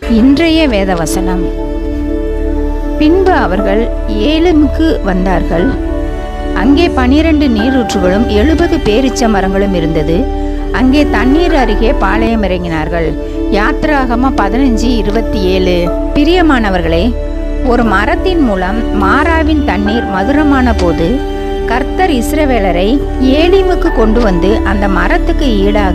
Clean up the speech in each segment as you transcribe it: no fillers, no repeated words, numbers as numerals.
இன்றைய வேத வசனம். பின்பு அவர்கள் ஏலிமுக்கு வந்தார்கள். அங்கே 12 நீரூற்றுகளும் 70 பேரீச்ச மரங்களும் இருந்தது. அங்கே தண்ணீர் அருகே பாளையம் இறங்கினார்கள். யாத்திராகமம் 15:27. பிரியமானவர்களே, ஒரு மரத்தின் மூலம் மாராவின் தண்ணீர் மதுரமான போது கர்த்தர் இஸ்ரவேலரை ஏலிமுக்கு கொண்டு வந்து அந்த மரத்துக்கு ஈடாக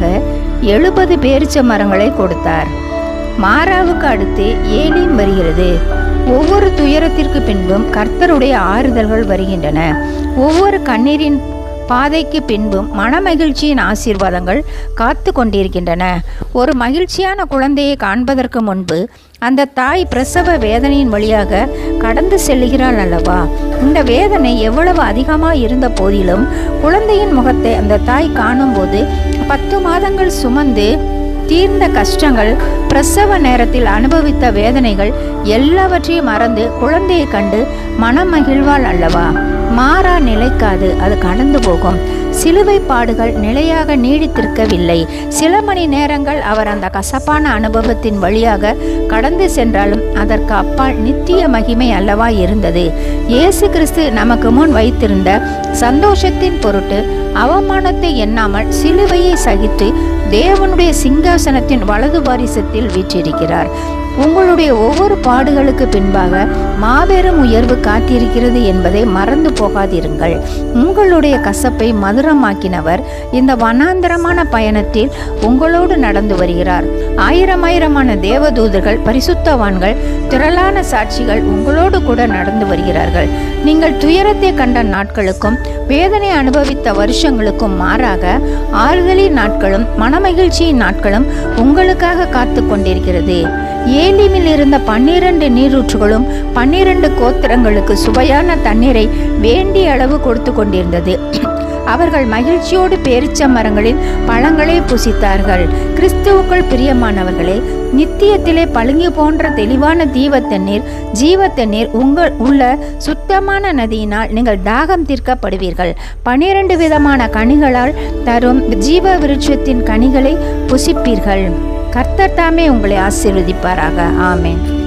70 பேரீச்ச மரங்களை கொடுத்தார். மாராவுக்கு அடுத்து ஏலிம் வருகிறது. ஒவ்வொரு துயரத்திற்கு பின்பும் கர்த்தருடைய ஆறுதல்கள் வருகின்றன. ஒவ்வொரு கண்ணீரின் பாதைக்கு பின்பும் மனமகிழ்ச்சியின் ஆசீர்வாதங்கள் காத்து கொண்டிருக்கின்றன. ஒரு மகிழ்ச்சியான குழந்தையை காண்பதற்கு முன்பு அந்த தாய் பிரசவ வேதனையின் வழியாக கடந்து செல்கிறாள் அல்லவா? இந்த வேதனை எவ்வளவு அதிகமாக இருந்த போதிலும் குழந்தையின் முகத்தை அந்த தாய் காணும்போது 10 மாதங்கள் சுமந்து தீர்ந்த கஷ்டங்கள், பிரசவ நேரத்தில் அனுபவித்த வேதனைகள் எல்லாவற்றையும் மறந்து குழந்தையை கண்டு மனம் மகிழ்வாள் அல்லவா? மாறா நிலைக்காது, அது கடந்து போகும். சிலுவை பாடுகள் நிலையாக நீடித்திருக்கவில்லை. சில மணி நேரங்கள் அவர் அந்த கசப்பான அனுபவத்தின் வழியாக கடந்து சென்றாலும் அதற்கு அப்பால் நித்திய மகிமை அல்லவா இருந்தது. இயேசு கிறிஸ்து நமக்கு முன் வைத்திருந்த சந்தோஷத்தின் பொருட்டு அவமானத்தை எண்ணாமல் சிலுவையை சகித்து தேவனுடைய சிங்காசனத்தின் வலது பாரிசத்தில் வீற்றிருக்கிறார். உங்களுடைய ஒவ்வொரு பாடுகளுக்கு பின்பாக மாபெரும் உயர்வு காத்திருக்கிறது என்பதை மறந்து போகாதிருங்கள். உங்களுடைய கசப்பை மதுரமாக்கினவர் இந்த வனாந்தரமான பயணத்தில் உங்களோடு நடந்து வருகிறார். ஆயிரமான தேவதூதர்கள், பரிசுத்தவான்கள், திரளான சாட்சிகள் உங்களோடு கூட நடந்து வருகிறார்கள். நீங்கள் துயரத்தை கண்ட நாட்களுக்கும் வேதனை அனுபவித்த வருஷங்களுக்கும் மாறாக ஆறுதலின் நாட்களும் மனமகிழ்ச்சியின் நாட்களும் உங்களுக்காக காத்து கொண்டிருக்கிறது. ஏலிமில் இருந்த 12 நீரூற்றுகளும் 12 கோத்திரங்களுக்கு சுவையான தண்ணீரை வேண்டிய அளவு கொடுத்து கொண்டிருந்தது. அவர்கள் மகிழ்ச்சியோடு பேரீச்ச மரங்களின் பழங்களை புசித்தார்கள். கிறிஸ்துவுக்குள் பிரியமானவர்களே, நித்தியத்திலே பழுங்கி போன்ற தெளிவான ஜீவ தண்ணீர் உங்கள் உள்ள சுத்தமான நதியினால் நீங்கள் தாகம் தீர்க்கப்படுவீர்கள். 12 விதமான கனிகளால் தரும் ஜீவ விருட்சத்தின் கனிகளை புசிப்பீர்கள். கர்த்தர் தாமே உங்களை ஆசீர்வதிப்பாராக. ஆமென்.